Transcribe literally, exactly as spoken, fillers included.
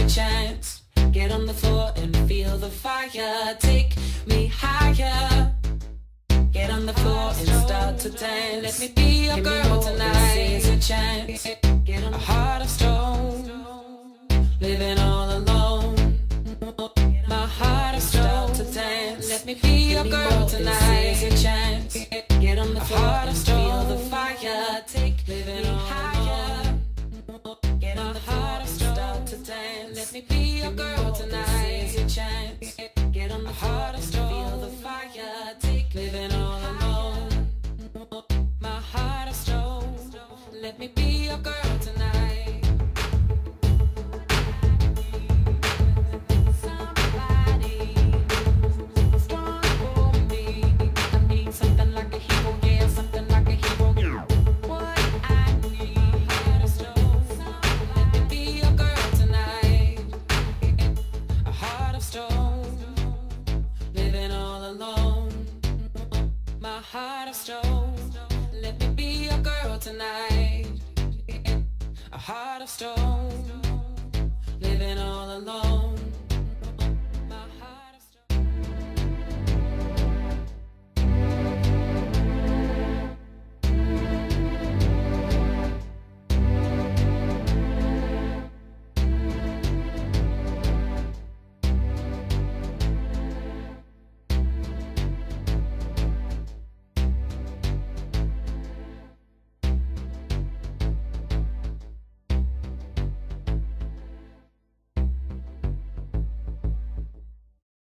chance. Get on the floor and feel the fire. Take me higher. Get on the floor and start to dance. Let me be your girl tonight. This is a chance. Get on a heart of stone, living all alone. My heart of stone to dance. Let me be your girl tonight. This is a chance. Get on the floor and feel the fire. Take living me higher. Get on the heart of stone to dance. Let me be your girl tonight. This is a chance. Get on the heart of stone, feel the fire. Take living all alone. My heart of stone. Let me be your girl tonight. Somebody strong for me. I need something like a hero, yeah, something like a hero. What I need, my heart of stone. Let me be your girl tonight. A heart of stone, living all alone. My heart of stone. Let me be your girl tonight. A heart of stone, living all alone.